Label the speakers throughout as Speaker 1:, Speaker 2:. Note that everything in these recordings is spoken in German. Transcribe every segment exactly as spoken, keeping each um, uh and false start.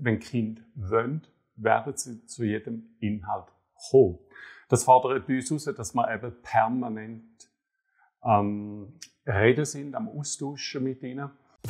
Speaker 1: wenn Kinder wollen, werden sie zu jedem Inhalt kommen. Das fordert uns heraus, dass wir eben permanent am Reden sind, am Austauschen mit ihnen.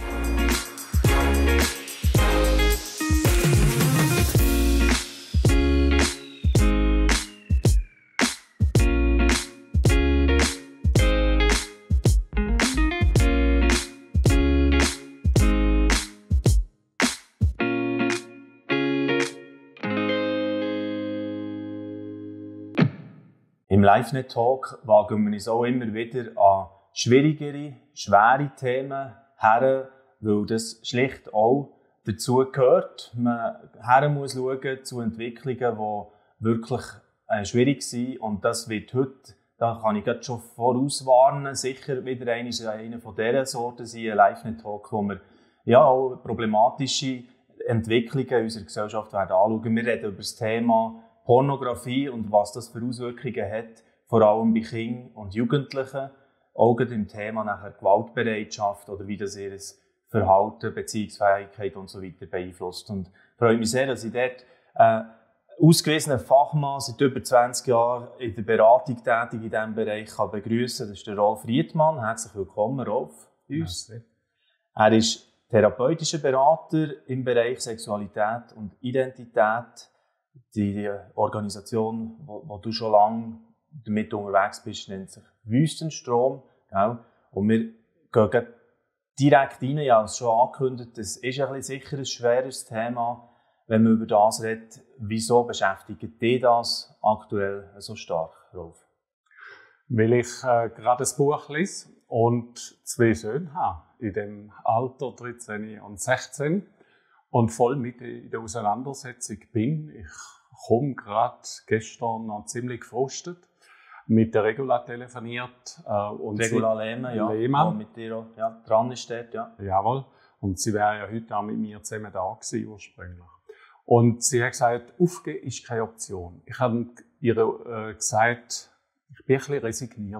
Speaker 2: Im LiveNet-Talk wagen wir uns auch immer wieder an schwierigere, schwere Themen her, weil das schlicht auch dazu gehört. Man her muss schauen zu Entwicklungen, die wirklich äh, schwierig sind. Und das wird heute, da kann ich gerade schon vorauswarnen, sicher wieder eine, eine von dieser Sorten sein, ein LiveNet-Talk, wo wir ja auch problematische Entwicklungen in unserer Gesellschaft werden anschauen. Wir reden über das Thema Pornografie und was das für Auswirkungen hat, vor allem bei Kindern und Jugendlichen, auch im Thema nachher Gewaltbereitschaft oder wie das ihr Verhalten, Beziehungsfähigkeit und so weiter beeinflusst. Und ich freue mich sehr, dass ich dort äh, ausgewiesenen Fachmann seit über zwanzig Jahren in der Beratung tätig in diesem Bereich kann begrüßen. Das ist der Rolf Riedmann. Herzlich willkommen, Rolf, bei uns. Ja, er ist therapeutischer Berater im Bereich Sexualität und Identität. Die Organisation, wo, wo du schon lange damit unterwegs bist, nennt sich Wüstenstrom. Gell? Und wir gehen direkt rein, ja, es schon angekündigt, das ist ein bisschen sicher ein schweres Thema, wenn man über das redet. Wieso beschäftigt dich das aktuell so stark, Rolf?
Speaker 1: Weil ich äh, gerade ein Buch lese und zwei Söhne habe, in dem Alter dreizehn und sechzehn. Und voll mit in der Auseinandersetzung bin. Ich komme gerade gestern noch ziemlich gefrustet mit der Regula telefoniert. Äh, und
Speaker 2: Regula Lehmann, ja,
Speaker 1: Lehmann.
Speaker 2: mit dir ja, dran ist dort, ja.
Speaker 1: Jawohl. Und sie wäre ja heute auch mit mir zusammen da gewesen, ursprünglich. Und sie hat gesagt, aufgeben ist keine Option. Ich habe ihr äh, gesagt, ich bin ein bisschen resigniert.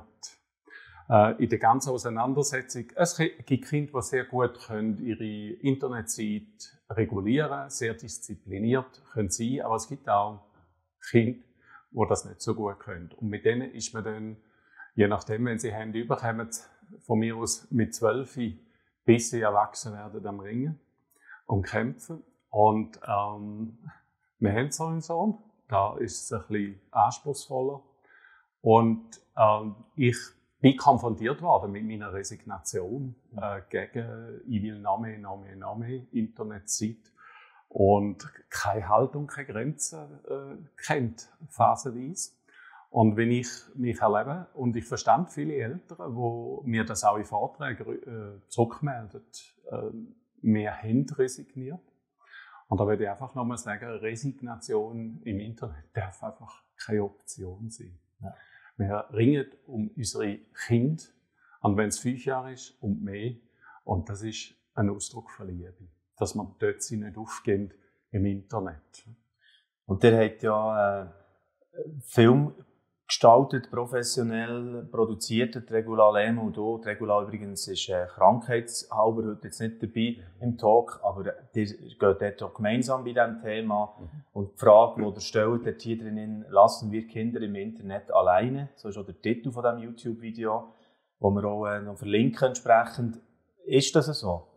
Speaker 1: Äh, in der ganzen Auseinandersetzung. Es gibt Kinder, die sehr gut können ihre Internetzeit regulieren, sehr diszipliniert können sein, aber es gibt auch Kinder, die das nicht so gut können. Und mit denen ist man dann, je nachdem, wenn sie Hände überkommen, von mir aus mit zwölf bis sie erwachsen werden, am Ringen und kämpfen. Und ähm, wir haben so einen Sohn, da ist es ein bisschen anspruchsvoller. Und ähm, ich bin konfrontiert worden mit meiner Resignation äh, gegen «Ich will noch mehr, noch mehr, noch mehr» Internetzeit und keine Haltung, keine Grenzen äh, kennt, phasenweise. Und wenn ich mich erlebe, und ich verstand viele Eltern, die mir das auch in Vorträgen äh, zurückmelden, äh, wir haben resigniert. Und da würde ich einfach nochmal sagen, Resignation im Internet darf einfach keine Option sein. Ja. Wir ringen um unsere Kinder, und wenn es fünf Jahre ist, um mehr. Und das ist ein Ausdruck von Liebe, dass man dort sie nicht aufgehen im Internet.
Speaker 2: Und der hat ja äh, Film gestaltet, professionell produziert, die Regula Lehmann und du. Die Regula übrigens ist äh, krankheitshalber heute jetzt nicht dabei im Talk, aber ihr geht dort auch gemeinsam bei diesem Thema. Mhm. Und die Frage, die ihr stellt, dort hier drinnen, lassen wir Kinder im Internet alleine? So ist auch der Titel von diesem YouTube-Video, wo wir auch äh, noch verlinken entsprechend. Ist das so?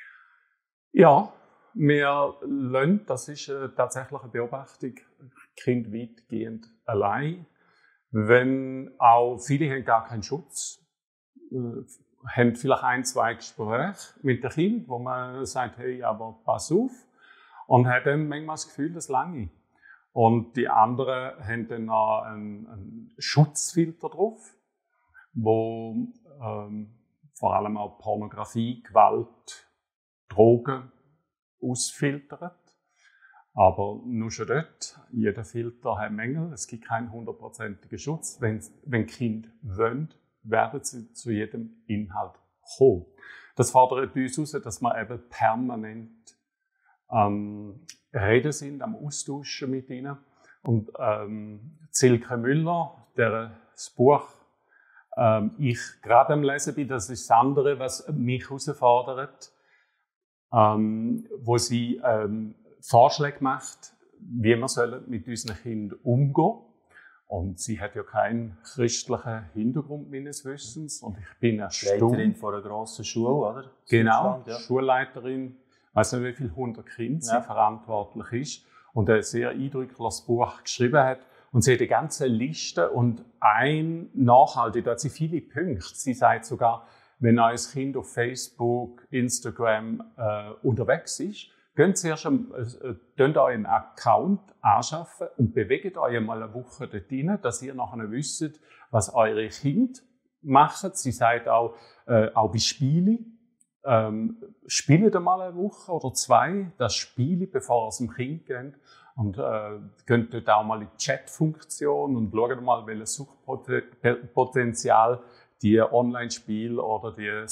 Speaker 1: Ja, wir lassen, das ist äh, tatsächlich eine Beobachtung, Kinder weitgehend allein. Wenn auch viele haben gar keinen Schutz, äh, haben vielleicht ein, zwei Gespräche mit dem Kind, wo man sagt, hey, aber pass auf, und haben dann manchmal das Gefühl, das lange. Und die anderen haben dann noch einen, einen Schutzfilter drauf, wo ähm, vor allem auch Pornografie, Gewalt, Drogen ausfiltert. Aber nur schon dort, jeder Filter hat Mängel, es gibt keinen hundertprozentigen Schutz. Wenn, wenn Kinder wollen, werden sie zu jedem Inhalt kommen. Das fordert uns heraus, dass wir eben permanent ähm, reden sind, am Austauschen mit ihnen. Und ähm, Silke Müller, der das Buch ähm, ich gerade am Lesen bin, das ist das andere, was mich herausfordert, ähm, wo sie ähm, Vorschläge gemacht, wie wir sollen mit unseren Kindern umgehen sollen. Und sie hat ja keinen christlichen Hintergrund meines Wissens. Und ich bin erstaunt.
Speaker 2: Leiterin von einer grossen Schule, oder?
Speaker 1: Genau, ja. Schulleiterin. Ich weiss nicht, wie viele hundert Kinder ja. sie verantwortlich ist. Und ein sehr eindrückliches Buch geschrieben hat. Und sie hat eine ganze Liste und ein nachhaltig, da hat sie viele Punkte. Sie sagt sogar, wenn euer Kind auf Facebook, Instagram äh, unterwegs ist, Geht zuerst äh, euch einen Account anschaffen und bewegt euch mal eine Woche dort rein, dass ihr nachher wisst, was eure Kinder machen. Sie sagt auch, äh, auch bei Spielen, ähm, spielt einmal eine Woche oder zwei das Spiel, bevor ihr zum Kind geht. Und äh, könnt dort auch mal in die Chat-Funktion und schaut mal, welches Suchpotenzial die Online-Spiele oder die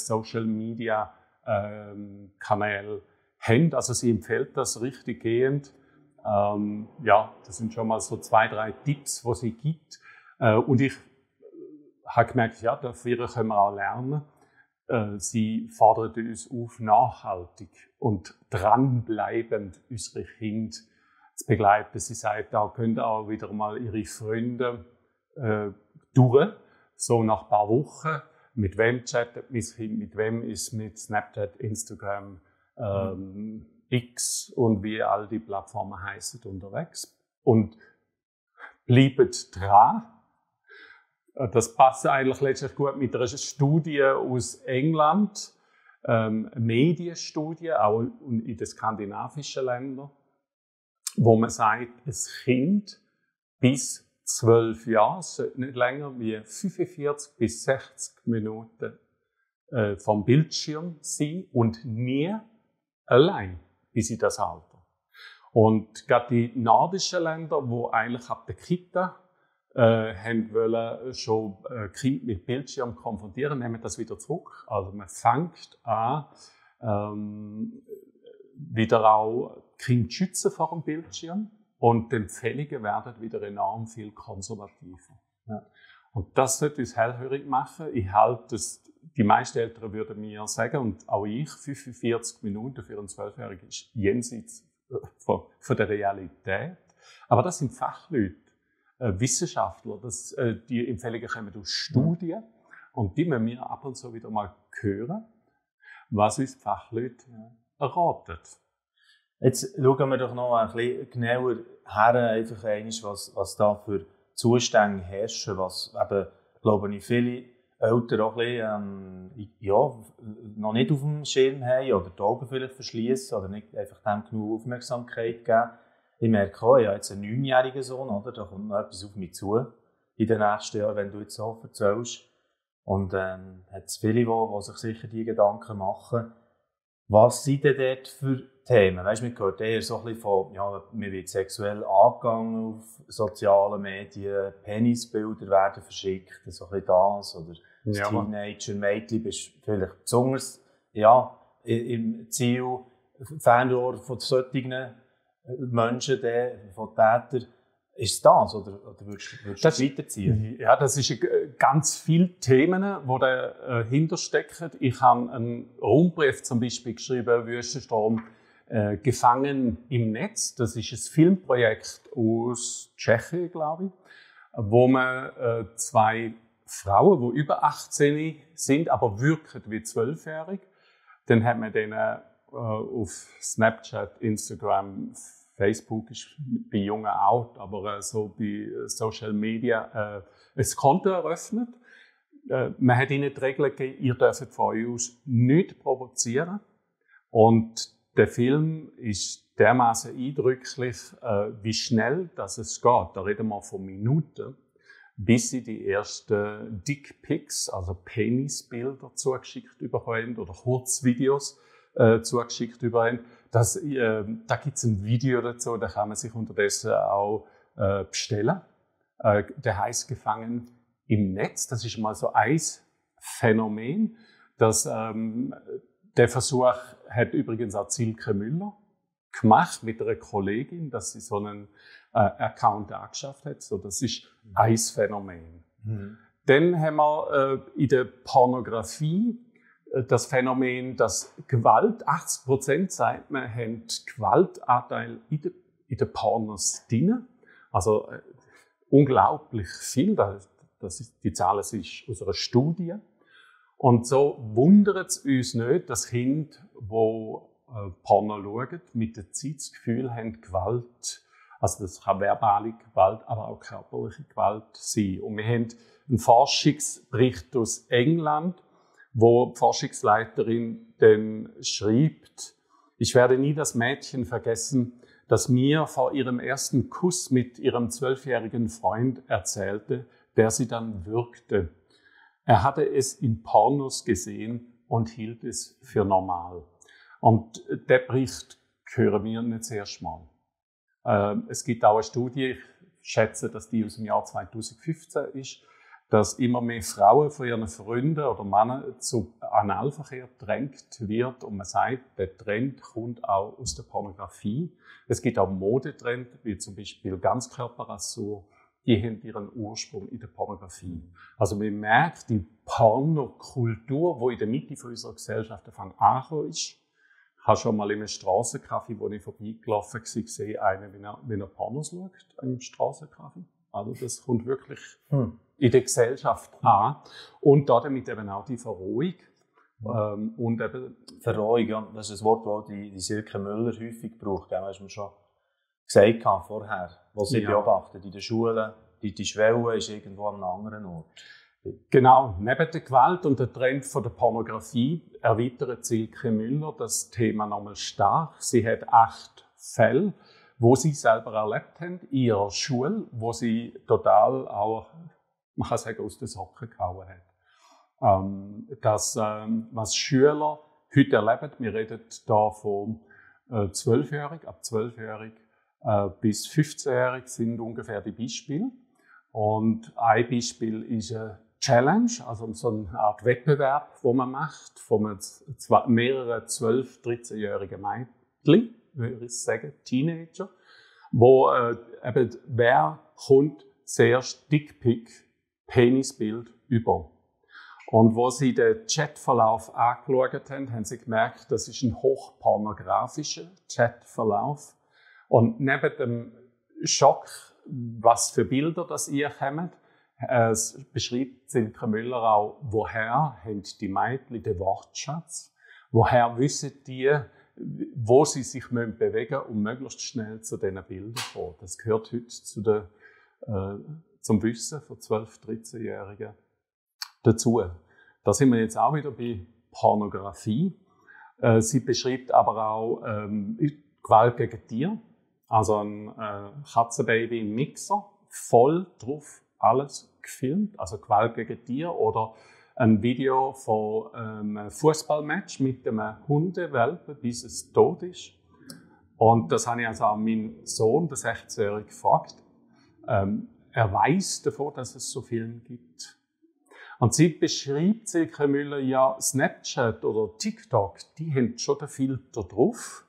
Speaker 1: Social-Media-Kanäle haben. Also sie empfiehlt das richtig gehend. Ähm, ja, das sind schon mal so zwei, drei Tipps, die sie gibt. Äh, und ich habe gemerkt, ja, dafür können wir auch lernen. Äh, sie fordert uns auf, nachhaltig und dranbleibend unsere Kinder zu begleiten. Sie sagt, da können auch wieder mal ihre Freunde äh, durch, so nach ein paar Wochen. Mit wem chattet mein Kind, mit wem ist mit Snapchat, Instagram, ähm, X und wie all die Plattformen heißen unterwegs. Und bleibt dran. Das passt eigentlich letztlich gut mit einer Studie aus England, ähm, eine Medienstudie, auch in den skandinavischen Ländern, wo man sagt, ein Kind bis zwölf Jahre sollte nicht länger wie fünfundvierzig bis sechzig Minuten äh, vom Bildschirm sein und nie allein bis in das Alter. Und gerade die nordischen Länder, wo eigentlich ab der Kita äh, haben wollen, schon äh, Kinder mit Bildschirm konfrontieren, nehmen das wieder zurück. Also man fängt an, ähm, wieder auch Kinder schützen vor dem Bildschirm und die Empfehlungen werden wieder enorm viel konservativer. Ja. Und das sollte uns hellhörig machen. Ich halte es, die meisten Eltern würden mir sagen, und auch ich, fünfundvierzig Minuten für einen Zwölfjährigen ist jenseits von, von der Realität. Aber das sind Fachleute, äh, Wissenschaftler, das, äh, die Empfehlungen kommen aus Studien und die müssen wir ab und zu wieder mal hören, was uns die Fachleute erraten.
Speaker 2: Jetzt schauen wir doch noch ein bisschen genauer her, einfach einmal, was, was da für Zustände herrschen, was eben, glaube ich, viele Eltern auch ein bisschen, ähm, ja, noch nicht auf dem Schirm haben oder die Augen vielleicht verschließen oder nicht einfach dem genug Aufmerksamkeit geben. Ich merke auch, ich habe jetzt einen neunjährigen Sohn, oder? Da kommt noch etwas auf mich zu in den nächsten Jahren, wenn du jetzt so erzählst. Und ähm, hat es viele, die, die sich sicher die Gedanken machen. Was sind denn dort für Themen? Weißt, man hört eher so ein bisschen von, ja, man wird sexuell angegangen auf sozialen Medien, Penisbilder werden verschickt, so ein bisschen das, oder als ja, Teenager-Mädchen bist du vielleicht besonders, ja, im Ziel, Fernrohr von solchen Menschen, von Tätern. Ist es das, oder, oder würdest, würdest du das weiterziehen?
Speaker 1: Ja, das ist ganz viele Themen, die dahinter stecken. Ich habe einen Rundbrief zum Beispiel geschrieben, Wüstensturm, äh, Gefangen im Netz. Das ist ein Filmprojekt aus Tschechien, glaube ich, wo man äh, zwei Frauen, die über achtzehn sind, aber wirken wie zwölfjährig, dann hat man denen äh, auf Snapchat, Instagram, Facebook ist bei Jungen out, aber äh, so bei Social Media äh, ein Konto eröffnet. Äh, man hat ihnen die Regel gegeben, ihr dürft von euch aus nicht provozieren. Und der Film ist dermaßen eindrücklich, äh, wie schnell dass es geht. Da reden wir von Minuten, bis sie die ersten Dickpics, also Penisbilder zugeschickt bekommen oder Kurzvideos äh, zugeschickt bekommen. Das, äh, da gibt es ein Video dazu, da kann man sich unterdessen auch äh, bestellen. Äh, der heißt Gefangen im Netz. Das ist mal so ein Phänomen. Das, ähm, der Versuch hat übrigens auch Silke Müller gemacht mit einer Kollegin, dass sie so einen äh, Account angeschafft hat. So, das ist mhm. ein Phänomen. Mhm. Dann haben wir äh, in der Pornografie das Phänomen, dass Gewalt, achtzig Prozent sagt man, haben Gewaltanteil in den, in den Pornos drin. Also äh, unglaublich viel. Das, das ist, die Zahl ist aus einer Studie. Und so wundert es uns nicht, dass Kinder, die äh, Porno schauen, mit der Zeit das Gefühl haben, Gewalt, also das kann verbale Gewalt, aber auch körperliche Gewalt sein. Und wir haben einen Forschungsbericht aus England, wo die Forschungsleiterin dann schreibt, ich werde nie das Mädchen vergessen, das mir vor ihrem ersten Kuss mit ihrem zwölfjährigen Freund erzählte, der sie dann würgte. Er hatte es in Pornos gesehen und hielt es für normal. Und der Bericht hören wir nicht das erste Mal. Ähm, es gibt auch eine Studie, ich schätze, dass die aus dem Jahr zweitausendfünfzehn ist, dass immer mehr Frauen von ihren Freunden oder Männern zu Analverkehr gedrängt wird. Und man sagt, der Trend kommt auch aus der Pornografie. Es gibt auch Modetrends, wie zum Beispiel Ganzkörperrasur, die haben ihren Ursprung in der Pornografie. Also man merkt, die Pornokultur, die in der Mitte von unserer Gesellschaft angekommen ist. Ich habe schon mal in einem Strassencafé, wo ich vorbeigelaufen war, gesehen, einen, wenn er, wenn er Pornos schaut, im Strassencafé. Also das kommt wirklich hm. in der Gesellschaft an. Und damit eben auch die Verrohung. Ähm, und eben
Speaker 2: Verrohung, ja, das ist ein Wort, das die, die Silke Müller häufig braucht. Das hast du mir schon gesagt vorher, was sie ja. beobachtet. In den Schulen, die, die Schwelle ist irgendwo an einem anderen Ort.
Speaker 1: Genau, neben der Gewalt und der Trend von der Pornografie erweitert Silke Müller das Thema nochmal stark. Sie hat acht Fälle, wo sie selber erlebt haben, in ihrer Schule, wo sie total auch, man kann sagen, aus den Socken gehauen hat. Ähm, das, ähm, was Schüler heute erleben, wir reden hier von äh, zwölfjährig, ab zwölfjährig äh, bis fünfzehnjährig sind ungefähr die Beispiele. Und ein Beispiel ist eine Challenge, also so eine Art Wettbewerb, den man macht, von mehreren zwölf-, dreizehnjährigen Mädchen, würde ich sagen, Teenager, wo äh, eben, wer kommt zuerst Dickpick, Penisbild über. Und wo sie den Chatverlauf angeschaut haben, haben sie gemerkt, das ist ein hochpornografischer Chatverlauf. Und neben dem Schock, was für Bilder das ihr kommt, äh, beschreibt Silke Müller auch, woher haben die Mädchen den Wortschatz, woher wissen die, wo sie sich bewegen müssen, um möglichst schnell zu diesen Bildern zu kommen. Das gehört heute zu der, äh, zum Wissen von zwölf-, dreizehnjährigen dazu. Da sind wir jetzt auch wieder bei Pornografie. Äh, sie beschreibt aber auch ähm, Gewalt gegen Tiere. Also ein äh, Katzenbaby im Mixer, voll drauf, alles gefilmt, also Gewalt gegen Tiere. Oder ein Video von einem Fußballmatch mit einem Hundewelpen, bis es tot ist. Und das habe ich also auch meinen Sohn, der sechzehnjährige, gefragt. Ähm, er weiß davon, dass es so Filme gibt. Und sie beschreibt, Silke Müller, ja, Snapchat oder TikTok, die haben schon den Filter drauf.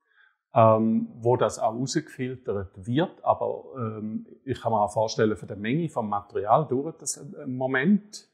Speaker 1: Ähm, wo das auch rausgefiltert wird. Aber ähm, ich kann mir auch vorstellen, von der Menge vom Material dauert das einen Moment.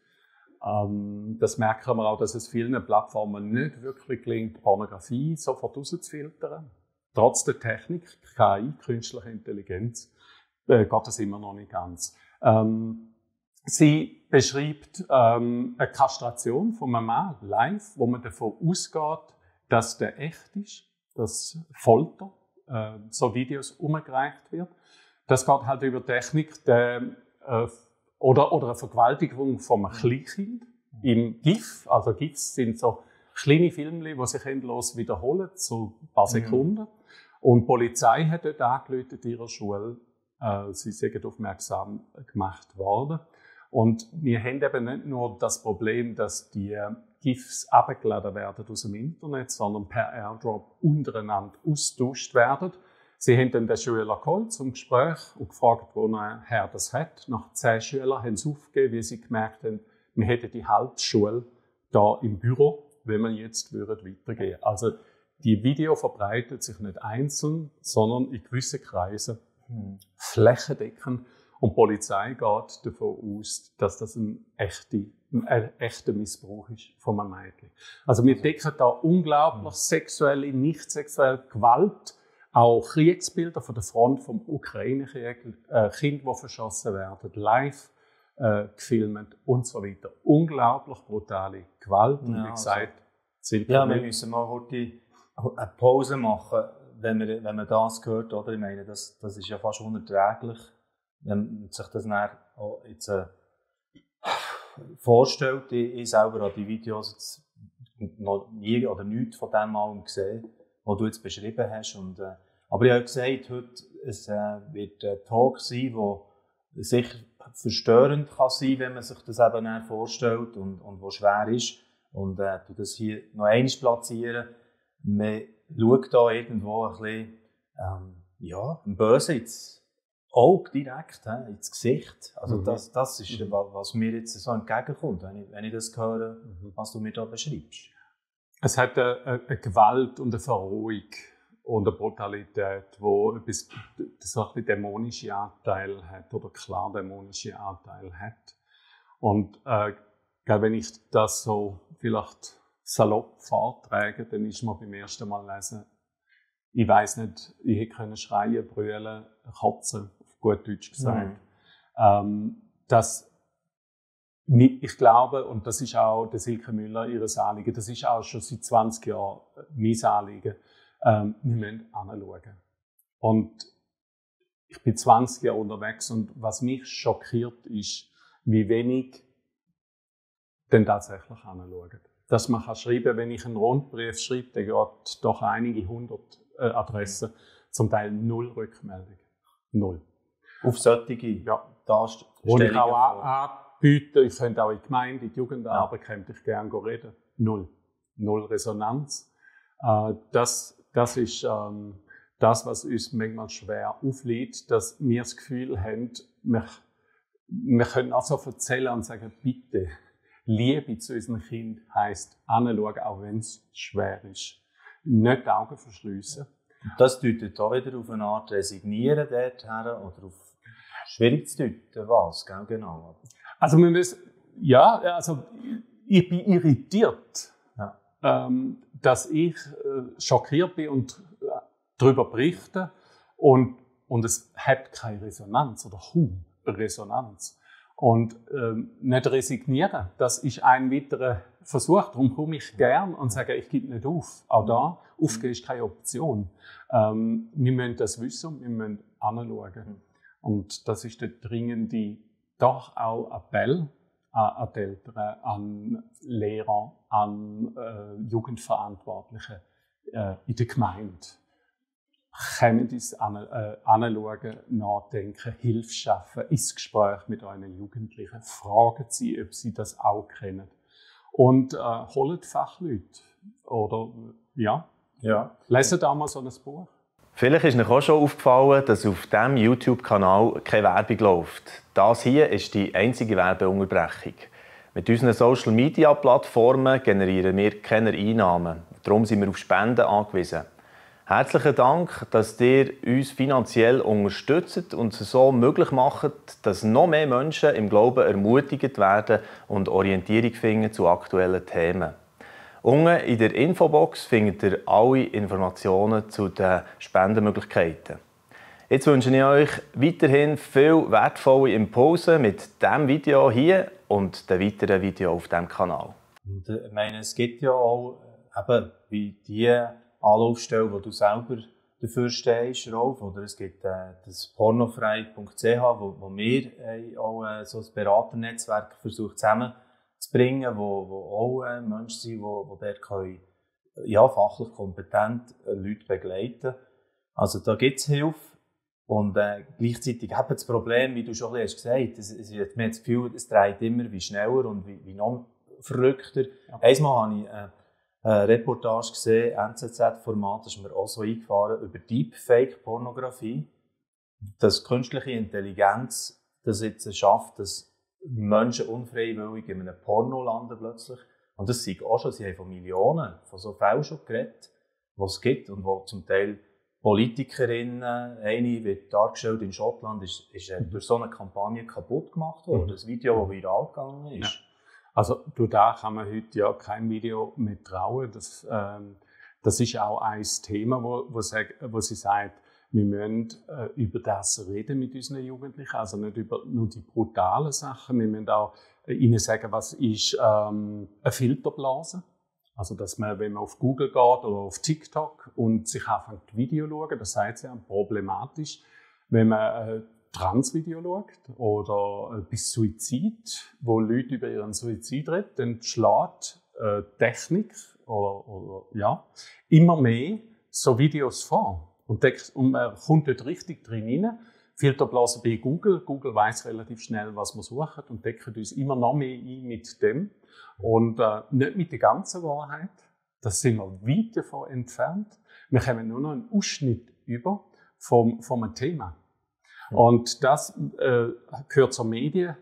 Speaker 1: Ähm, das merken wir auch, dass es vielen Plattformen nicht wirklich gelingt, Pornografie sofort rauszufiltern. Trotz der Technik, K I, künstliche Intelligenz, äh, geht das immer noch nicht ganz. Ähm, sie beschreibt ähm, eine Kastration von einem Mann live, wo man davon ausgeht, dass der echt ist. Dass Folter, äh, so Videos umgereicht wird. Das geht halt über Technik der, äh, oder, oder eine Vergewaltigung von einem Kleinkind im GIF. Also GIFs sind so kleine Filme, die sich endlos wiederholen, so ein paar Sekunden. Mhm. Und die Polizei hat dort angerufen in ihrer Schule. Äh, sie sind aufmerksam gemacht worden. Und wir haben eben nicht nur das Problem, dass die GIFs abgeladen werden aus dem Internet, sondern per Airdrop untereinander austauscht werden. Sie haben dann den Schüler geholt zum Gespräch und gefragt, wo er das hat. Nach zehn Schülern haben sie aufgegeben, wie sie gemerkt haben, wir hätten die Hauptschule da im Büro, wenn wir jetzt weitergehen würden. Also die Video verbreitet sich nicht einzeln, sondern in gewissen Kreisen hm. flächendeckend. Und die Polizei geht davon aus, dass das eine echte ein echter Missbrauch ist von einem Mädchen. Also wir decken da unglaublich sexuelle, nicht sexuelle Gewalt, auch Kriegsbilder von der Front vom Ukraine-Krieg, äh, Kinder, die verschossen werden, live äh, gefilmt und so weiter. Unglaublich brutale Gewalt. Und
Speaker 2: Ja,
Speaker 1: wie gesagt,
Speaker 2: also, ja, wir müssen mal heute eine Pause machen, wenn man, wenn man das hört. Oder? Ich meine, das, das ist ja fast unerträglich, wenn man sich das dann auch jetzt äh, vorstellt. Ich, ich selber habe die Videos jetzt noch nie oder nichts von dem mal gesehen, was du jetzt beschrieben hast. Und, äh, aber ich habe gesagt, heute es, äh, wird ein Talk sein, der sicher verstörend kann sein, wenn man sich das eben dann vorstellt und, und wo schwer ist. Und äh, du das hier noch einmal platzieren. Man schaut da irgendwo ein bisschen ähm, ja, ein Böse ins Auge direkt, he, ins Gesicht. Also mhm. das, das ist, mhm. was mir jetzt so entgegenkommt, wenn ich, wenn ich das höre, mhm. was du mir da beschreibst.
Speaker 1: Es hat eine, eine Gewalt und eine Verrohung und eine Brutalität, die etwas, so ein bisschen dämonische Anteil hat oder klar dämonische Anteil hat. Und äh, wenn ich das so vielleicht salopp vortrage, dann ist man beim ersten Mal lesen, ich weiss nicht, ich hätte können schreien, brüllen, kotzen, auf gut Deutsch gesagt. Mhm. Ähm, dass ich glaube, und das ist auch der Silke Müller ihres Anliegen, das ist auch schon seit zwanzig Jahren mein Anliegen, ähm, wir müssen hinschauen. Und ich bin zwanzig Jahre unterwegs und was mich schockiert ist, wie wenig denn tatsächlich hinschauen. Dass man kann schreiben, wenn ich einen Rundbrief schreibe, der geht doch einige hundert äh, Adressen, mhm. zum Teil null Rückmeldung. Null.
Speaker 2: Auf solche
Speaker 1: ja.
Speaker 2: Darstellungen.
Speaker 1: Wo ich auch anbiete, ich könnte auch in die Gemeinde, in die Jugendarbeit, ja. könnte ich gerne reden. Null. Null Resonanz. Äh, das, das ist ähm, das, was uns manchmal schwer aufliegt, dass wir das Gefühl haben, wir, wir können auch so erzählen und sagen, bitte, Liebe zu unseren Kindern heisst hinschauen, auch wenn es schwer ist. Nicht die Augen verschliessen.
Speaker 2: Das deutet auch wieder auf eine Art Resignieren dorthin oder auf schwierig zu deuten, was, gell? Genau.
Speaker 1: Also wir müssen, ja, also ich bin irritiert,
Speaker 2: ja.
Speaker 1: ähm, dass ich äh, schockiert bin und äh, darüber berichte und, und es hat keine Resonanz oder kaum Resonanz. Und ähm, nicht resignieren, das ist ein weiterer Versuch. Darum komme ich gern und sage, ich gebe nicht auf. Auch da, aufgeben ist keine Option. Ähm, wir müssen das wissen und wir müssen hinschauen. Und das ist der dringende, doch auch Appell an, an die Eltern, an Lehrer, an äh, Jugendverantwortliche äh, in der Gemeinde. Kommen uns anschauen, nachdenken, Hilfe schaffen, ins Gespräch mit euren Jugendlichen, fragen sie, ob sie das auch kennen. Und äh, holen Fachleute. Oder, ja,
Speaker 2: ja.
Speaker 1: lesen auch mal so ein Buch.
Speaker 3: Vielleicht ist euch auch schon aufgefallen, dass auf diesem YouTube-Kanal keine Werbung läuft. Das hier ist die einzige Werbeunterbrechung. Mit unseren Social-Media-Plattformen generieren wir keine Einnahmen. Darum sind wir auf Spenden angewiesen. Herzlichen Dank, dass ihr uns finanziell unterstützt und es so möglich macht, dass noch mehr Menschen im Glauben ermutigt werden und Orientierung finden zu aktuellen Themen. Unten in der Infobox findet ihr alle Informationen zu den Spendenmöglichkeiten. Jetzt wünsche ich euch weiterhin viel wertvolle Impulse mit diesem Video hier und den weiteren Videos auf diesem Kanal.
Speaker 2: Und, äh, ich meine, es gibt ja auch eben wie die Anlaufstelle, wo du selber dafür stehst, Rolf, oder es gibt äh, das pornofrei punkt c h, wo, wo wir äh, auch äh, so ein Beraternetzwerk versucht zusammenzubringen, wo, wo auch äh, Menschen sind, die wo, wo dort können, ja, fachlich kompetent äh, Leute begleiten. Also da gibt es Hilfe und äh, gleichzeitig eben das Problem, wie du schon ein bisschen hast gesagt, es, es, man hat das Gefühl, es dreht immer wie schneller und wie, wie noch verrückter. Ja. Einmal habe ich äh, eine Reportage gesehen, N Z Z-Format, das ist mir auch so eingefahren, über Deepfake-Pornografie. Dass künstliche Intelligenz das jetzt schafft, dass Menschen unfreiwillig in einem Porno landen plötzlich. Und das sieht auch schon, sie haben von Millionen von so Fällen schon geredet, die es gibt und wo zum Teil Politikerinnen, eine wird dargestellt in Schottland, ist, ist durch so eine Kampagne kaputt gemacht worden. Das Video, das viral gegangen ist.
Speaker 1: Ja. Also durch da kann man heute ja kein Video mehr trauen. Das, ähm, das ist auch ein Thema, wo, wo, sag, wo sie sagt, wir müssen äh, über das reden mit unseren Jugendlichen, also nicht über nur die brutalen Sachen. Wir müssen auch äh, ihnen sagen, was ist ähm, eine Filterblase. Also, dass man, wenn man auf Google geht oder auf TikTok und sich anfängt, Video zu schauen, das sagt sie ja problematisch, wenn man äh, Transvideo schaut oder äh, bis Suizid, wo Leute über ihren Suizid reden, dann schlägt äh, Technik oder, oder, ja, immer mehr so Videos vor. Und, und man kommt dort richtig drin rein. Filterblase bei Google. Google weiss relativ schnell, was wir suchen und deckt uns immer noch mehr ein mit dem. Und äh, nicht mit der ganzen Wahrheit. Da sind wir weit davon entfernt. Wir kommen nur noch einen Ausschnitt über vom, vom Thema. Mhm. Und das äh, gehört zur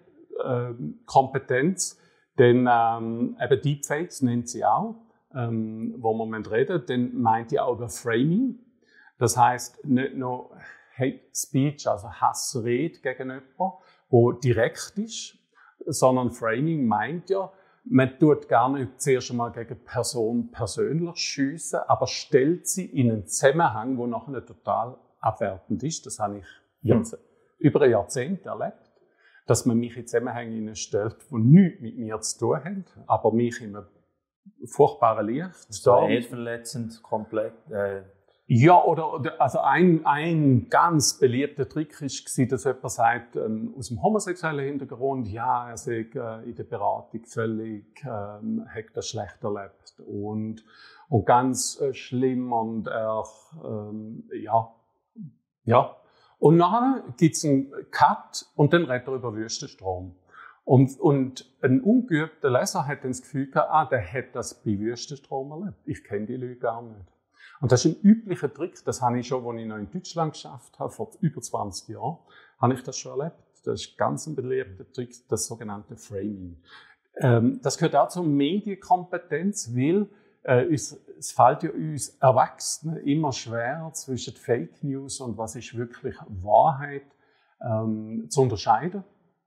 Speaker 1: Medienkompetenz. Äh, denn ähm, eben Deepfakes nennt sie auch, ähm, wo man reden. Dann meint die auch über Framing. Das heisst, nicht nur Hate Speech, also Hassrede gegen jemanden, wo direkt ist, sondern Framing meint ja, man tut gar nicht zuerst einmal gegen die Person persönlich schiessen, aber stellt sie in einen Zusammenhang, der nachher total abwertend ist. Das habe ich jetzt hm. über ein Jahrzehnt erlebt, dass man mich in Zusammenhänge stellt, die nichts mit mir zu tun haben, aber mich in einem furchtbaren Licht.
Speaker 2: So ehrverletzend, komplett. Äh
Speaker 1: Ja, oder, also ein, ein ganz beliebter Trick war, dass jemand sagt, ähm, aus dem homosexuellen Hintergrund, ja, er sei äh, in der Beratung völlig, ähm, hat das schlecht erlebt und, und ganz äh, schlimm und er, ähm, ja, ja. Und nachher gibt's einen Cut und dann redet er über Wüstenstrom. Und, und ein ungeübter Leser hat dann das Gefühl gehabt, ah, der hat das bei Wüstenstrom erlebt. Ich kenne die Leute gar nicht. Und das ist ein üblicher Trick, das habe ich schon, als ich noch in Deutschland geschafft habe, vor über zwanzig Jahren, habe ich das schon erlebt. Das ist ganz ein beliebter Trick, das sogenannte Framing. Ähm, das gehört auch zur Medienkompetenz, weil äh, es, es fällt ja uns Erwachsenen immer schwer, zwischen Fake News und was ist wirklich Wahrheit ähm, zu unterscheiden.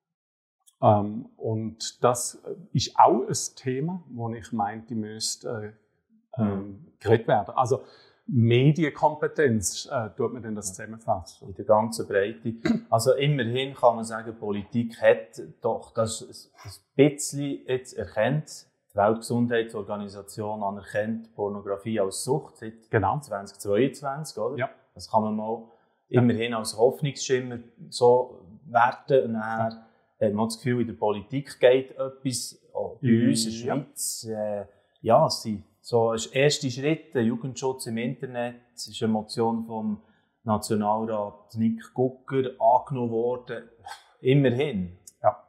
Speaker 1: Ähm, und das ist auch ein Thema, wo ich meinte, ich müsste äh, ähm, geredet werden. Also Medienkompetenz, äh, tut man denn das zusammenfassen?
Speaker 2: In der ganzen Breite. Also immerhin kann man sagen, Politik hat doch das ein bisschen jetzt erkannt. Die Weltgesundheitsorganisation anerkennt Pornografie als Sucht seit
Speaker 1: genau.
Speaker 2: zweitausendzweiundzwanzig, oder?
Speaker 1: Ja.
Speaker 2: Das kann man mal ja. immerhin als Hoffnungsschimmer so werten. Und dann hat man das Gefühl, in der Politik geht etwas, auch bei uns in der Schweiz. Äh, ja, es sind so ein erster Schritt, der Jugendschutz im Internet, das ist eine Motion vom Nationalrat Nick Gucker angenommen worden. Immerhin.
Speaker 1: Ja.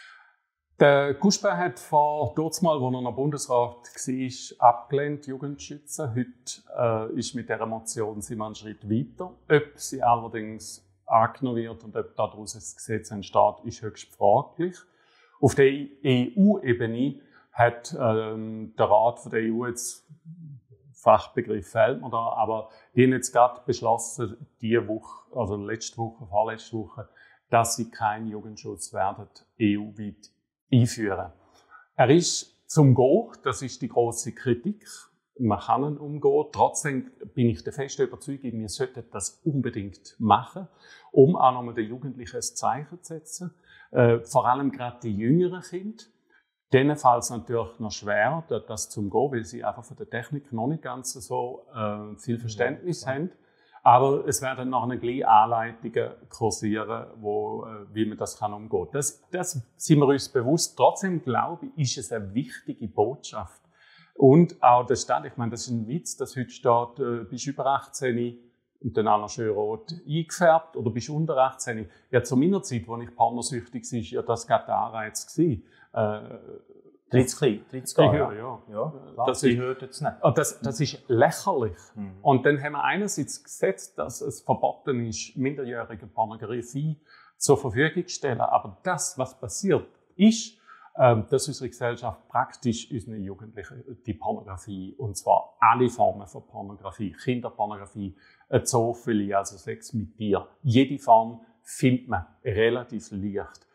Speaker 1: Der Guspert hat vor kurzem, als er noch Bundesrat war, abgelehnt, Jugend zu schützen. Heute äh, ist mit dieser Motion sind wir einen Schritt weiter. Ob sie allerdings angenommen wird und ob daraus ein Gesetz entsteht, ist höchst fraglich. Auf der E U-Ebene hat ähm, der Rat von der E U jetzt, Fachbegriff fehlt mir da, aber die haben jetzt gerade beschlossen, diese Woche, also letzte Woche, vorletzte Woche, dass sie keinen Jugendschutz werden E U-weit einführen. Er ist zum Gehen, das ist die grosse Kritik. Man kann ihn umgehen. Trotzdem bin ich der festen Überzeugung, wir sollten das unbedingt machen, um auch nochmal den Jugendlichen ein Zeichen zu setzen. Äh, vor allem gerade die jüngeren Kinder. Denen fällt es natürlich noch schwer, das zu umgehen, weil sie einfach von der Technik noch nicht ganz so äh, viel Verständnis ja, haben. Aber es werden nachher gleich Anleitungen kursieren, wo, äh, wie man das kann umgehen kann. Das, das sind wir uns bewusst. Trotzdem glaube ich, ist es eine wichtige Botschaft. Und auch der Stadt, ich meine, das ist ein Witz, dass heute steht, äh, bist über achtzehn und dann auch noch schön rot eingefärbt oder bist unter achtzehn. Ja, zu meiner Zeit, als ich pornosüchtig war, ja das gerade der Anreiz gewesen. Äh,
Speaker 2: dreißig, dreißig Jahre.
Speaker 1: Ja, ja.
Speaker 2: ja.
Speaker 1: Das,
Speaker 2: ist, hört jetzt nicht.
Speaker 1: Das, das ist lächerlich. Mhm. Und dann haben wir einerseits gesetzt, dass es verboten ist, minderjährige Pornografie zur Verfügung zu stellen. Aber das, was passiert, ist, ähm, dass unsere Gesellschaft praktisch unseren Jugendlichen die Pornografie, und zwar alle Formen von Pornografie, Kinderpornografie, Zoophilie, also Sex mit Tier, jede Form findet man relativ leicht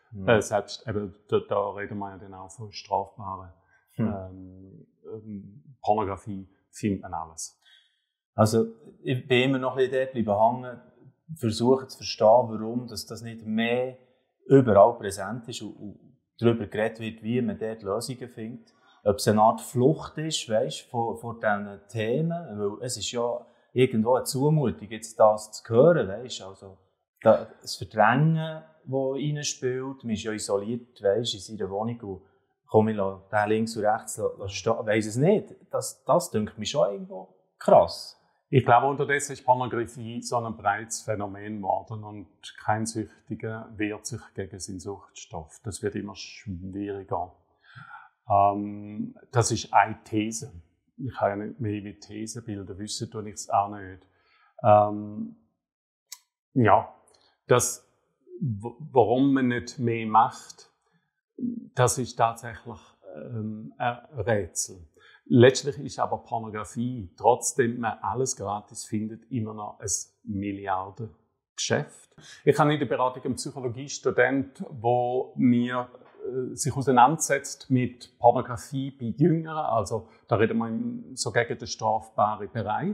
Speaker 1: Mhm. Äh, selbst, eben, da, da reden wir ja dann auch von strafbaren mhm. ähm, ähm, Pornografie, findet man alles.
Speaker 2: Also, ich bin immer noch ein bisschen dort bleiben hängen, versuche zu verstehen, warum dass das nicht mehr überall präsent ist und, und darüber geredet wird, wie man dort Lösungen findet. Ob es eine Art Flucht ist, weißt, von, von diesen Themen, weil es ist ja irgendwo eine Zumutung, jetzt das zu hören, weißt, also das Verdrängen, das reinspielt, man ist ja isoliert, weißt, in seiner Wohnung und komme ich da links und rechts stehen, weiss es nicht. Das, das denke ich schon irgendwo krass.
Speaker 1: Ich glaube, unterdessen ist Pornografie so ein breites Phänomen geworden und kein Süchtiger wehrt sich gegen seinen Suchtstoff. Das wird immer schwieriger. Ähm, das ist eine These. Ich kann ja nicht mehr wie Thesenbilder wissen, tue ich es auch nicht. Ähm, ja, das, warum man nicht mehr macht, das ist tatsächlich ähm, ein Rätsel. Letztlich ist aber Pornografie, trotzdem man alles gratis findet, immer noch ein Milliardengeschäft. Ich habe in der Beratung einen Psychologiestudent, der mir äh, sich auseinandersetzt mit Pornografie bei Jüngeren. Also da reden wir so gegen den strafbaren Bereich.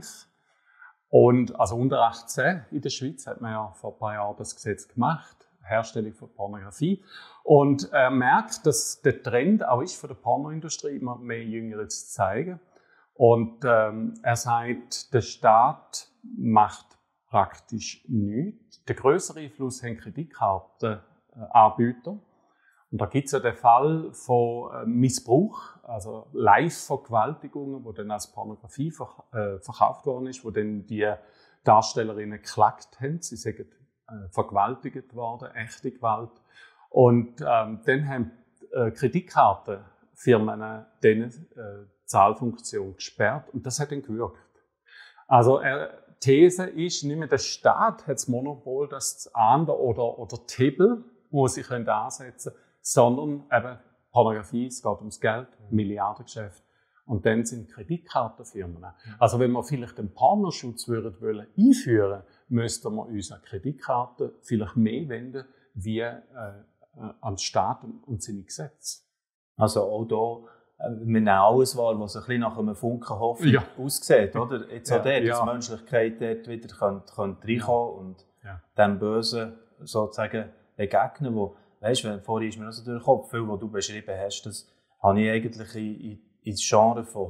Speaker 1: Und also unter achtzehn in der Schweiz hat man ja vor ein paar Jahren das Gesetz gemacht. Herstellung von Pornografie. Und er merkt, dass der Trend auch ist von der Pornoindustrie, immer mehr Jüngere zu zeigen. Und ähm, er sagt, der Staat macht praktisch nichts. Der größere Einfluss haben Kreditkartenanbieter. Und da gibt es ja den Fall von äh, Missbrauch, also Live-Vergewaltigungen, wo dann als Pornografie ver äh, verkauft worden ist, wo dann die Darstellerinnen geklagt haben. Sie sagen, vergewaltigt worden, echte Gewalt. Und ähm, dann haben äh, Kreditkartenfirmen diese äh, Zahlfunktion gesperrt und das hat dann gewirkt. Also äh, These ist, nicht mehr der Staat hat das Monopol, das zu ahnden oder, oder die Hebel, wo sie können ansetzen können, sondern eben Pornografie, es geht ums Geld, Milliardengeschäft. Und dann sind Kreditkartenfirmen. Also wenn wir vielleicht den Pornoschutz würden wollen einführen, müssten wir unsere Kreditkarten vielleicht mehr wenden wie äh, äh, an den Staat und seine Gesetze.
Speaker 2: Also auch da, äh, wir nehmen alles wahr, was ein bisschen nach einem Funken Hoffnung ja. aussieht, oder? Jetzt auch ja, dort, dass ja. Menschlichkeit dort wieder könnte, könnte reinkommen ja. und ja. dem Bösen sozusagen begegnen, wo, weißt du, vorhin ist mir also durch den Kopf, viel, was du beschrieben hast, das habe ich eigentlich in, in ins Genre von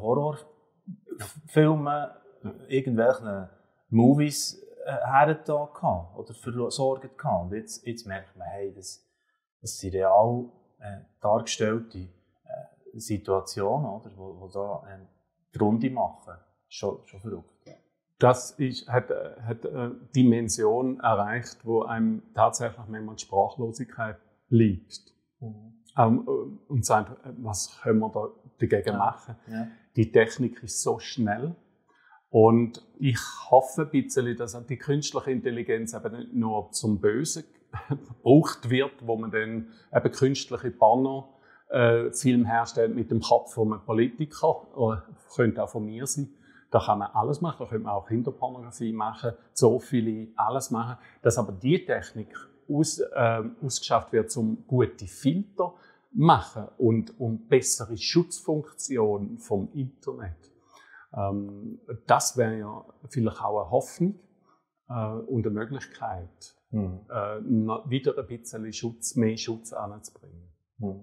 Speaker 2: Horrorfilmen, irgendwelchen Movies äh, hergetan oder versorgt gehabt. Und jetzt, jetzt merkt man, hey, das, das sind real äh, dargestellte äh, Situationen, oder, wo, wo da äh, die Runde machen. Schon, schon verrückt.
Speaker 1: Das ist, hat, hat eine Dimension erreicht, wo einem tatsächlich manchmal die Sprachlosigkeit bleibt. Mhm. Um, und sagt, was können wir da dagegen ja. machen? Ja. Die Technik ist so schnell. Und ich hoffe ein bisschen, dass die künstliche Intelligenz eben nicht nur zum Bösen gebraucht wird, wo man dann eben künstliche Porno-Film äh, herstellt mit dem Kopf von einem Politiker, oder könnte auch von mir sein. Da kann man alles machen, da könnte man auch Kinderpornografie machen, Zoophile, alles machen. Dass aber die Technik aus, äh, ausgeschafft wird, um gute Filter machen und um bessere Schutzfunktion vom Internet. Ähm, das wäre ja vielleicht auch eine Hoffnung äh, und eine Möglichkeit, mhm. äh, wieder ein bisschen Schutz, mehr Schutz anzubringen.
Speaker 2: Mhm.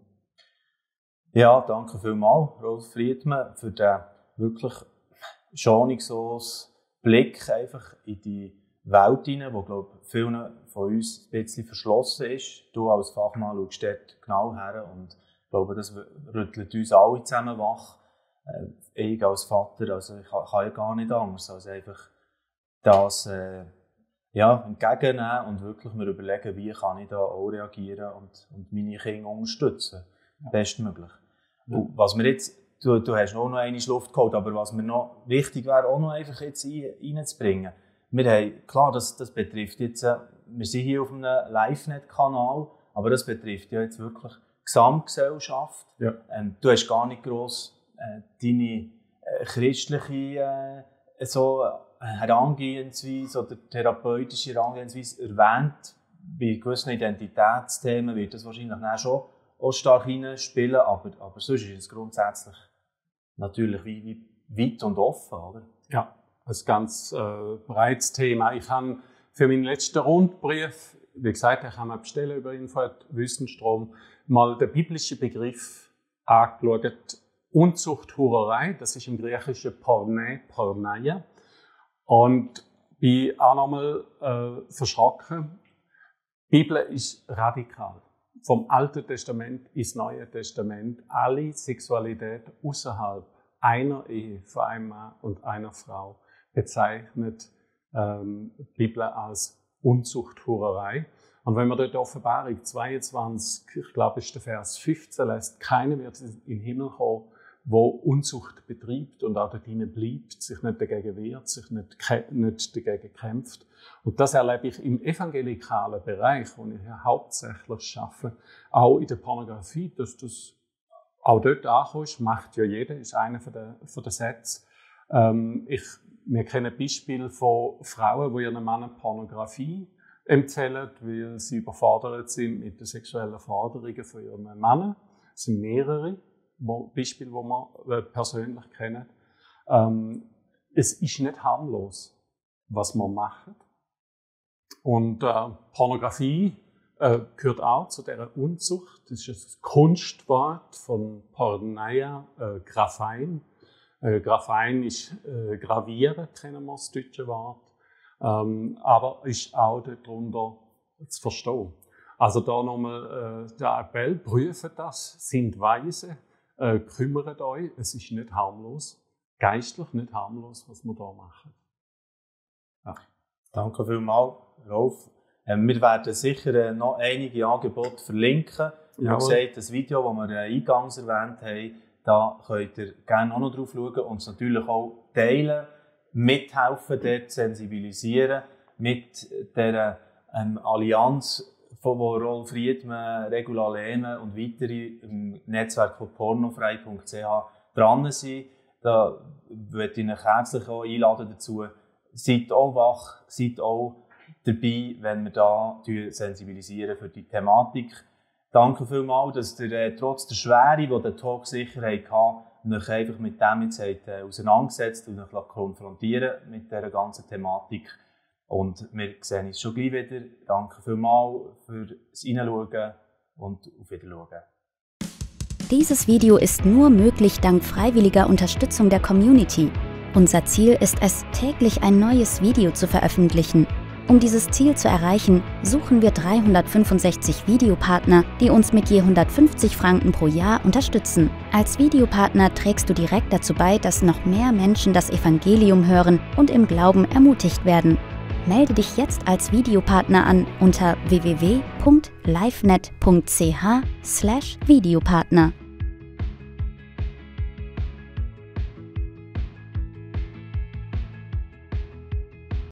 Speaker 2: Ja, danke vielmals, Rolf Friedmann, für den wirklich schonungslosen Blick einfach in die Welt hinein, die, glaube ich, vielen von uns ein bisschen verschlossen ist. Du als Fachmann schaust dort genau her und ich glaube, das rüttelt uns alle zusammen wach. Ich als Vater, also ich kann ja gar nicht anders, als einfach das äh, ja, entgegennehmen und wirklich mir überlegen, wie kann ich da auch reagieren und, und meine Kinder unterstützen. Ja. Bestmöglich. Ja. Und was wir jetzt, du, du hast auch noch eine Luft geholt, aber was mir noch wichtig wäre, auch noch einfach jetzt reinzubringen. Wir haben, klar, das, das betrifft jetzt, äh, wir sind hier auf einem Live-Net-Kanal, aber das betrifft ja jetzt wirklich die Gesamtgesellschaft. Ja. Ähm, du hast gar nicht gross äh, deine äh, christliche äh, so Herangehensweise oder therapeutische Herangehensweise erwähnt. bei gewissen Identitätsthemen wird das wahrscheinlich dann schon auch stark hineinspielen, aber, aber sonst ist es grundsätzlich natürlich wie, wie weit und offen, oder?
Speaker 1: Ja, ein ganz äh, breites Thema. Ich habe für meinen letzten Rundbrief, wie gesagt, ich kann man bestellen über Info@at Wüstenstrom, mal den biblischen Begriff angeschaut. Unzucht, Hurerei, das ist im Griechischen Porne, Porneia. Und bin auch nochmal äh, verschrocken. Die Bibel ist radikal. Vom Alten Testament ins Neue Testament. Alle Sexualität außerhalb einer Ehe von einem Mann und einer Frau bezeichnet ähm, die Bibel als Unzucht, Hurerei. Und wenn man dort Offenbarung zweiundzwanzig, ich glaube, ist der Vers fünfzehn lässt, keiner wird in den Himmel kommen, wo Unzucht betreibt und auch dort hinein bleibt, sich nicht dagegen wehrt, sich nicht, nicht dagegen kämpft. Und das erlebe ich im evangelikalen Bereich, wo ich ja hauptsächlich arbeite, auch in der Pornografie, dass das auch dort ankommt, macht ja jeder, ist einer von den, von den Sätzen. Ähm, ich, wir kennen Beispiele von Frauen, die ihren Männern Pornografie empfehlen, weil sie überfordert sind mit den sexuellen Forderungen von ihren Männern. Es sind mehrere Beispiele, die wir persönlich kennen. Ähm, es ist nicht harmlos, was wir machen. Und äh, Pornografie äh, gehört auch zu dieser Unzucht. Das ist ein Kunstwort von Porneia, äh, Graphein. Äh, Graphein ist äh, gravieren, kennen wir das deutsche Wort. Ähm, aber ist auch darunter zu verstehen. Also da nochmal äh, der Appell, prüfen das, sind weise. Äh, kümmert euch, es ist nicht harmlos, geistlich nicht harmlos, was wir da machen. Ja.
Speaker 2: Danke vielmals, Rolf. Ähm, wir werden sicher äh, noch einige Angebote verlinken. Wie
Speaker 1: Ja,
Speaker 2: gesagt, das Video, das wir äh, eingangs erwähnt haben, da könnt ihr gerne auch noch drauf schauen und es natürlich auch teilen, mithelfen, dort sensibilisieren, mit dieser ähm, Allianz, von wo Rolf Riedmann, Regula Lehne und weitere im Netzwerk von pornofrei punkt c h dran sind. Da würde ich euch herzlich auch einladen dazu. Seid auch wach, seid auch dabei, wenn wir da sensibilisieren für die Thematik. Danke vielmals, dass ihr äh, trotz der Schwere, die der Talk sicher hatte, euch einfach mit dem jetzt habt, äh, auseinandergesetzt und euch konfrontieren mit dieser ganzen Thematik. Und wir sehen uns schon gleich wieder. Danke vielmals fürs Reinschauen und auf Wiedersehen.
Speaker 4: Dieses Video ist nur möglich dank freiwilliger Unterstützung der Community. Unser Ziel ist es, täglich ein neues Video zu veröffentlichen. Um dieses Ziel zu erreichen, suchen wir dreihundertfünfundsechzig Videopartner, die uns mit je hundertfünfzig Franken pro Jahr unterstützen. Als Videopartner trägst du direkt dazu bei, dass noch mehr Menschen das Evangelium hören und im Glauben ermutigt werden. Melde dich jetzt als Videopartner an unter w w w punkt livenet punkt c h slash Videopartner.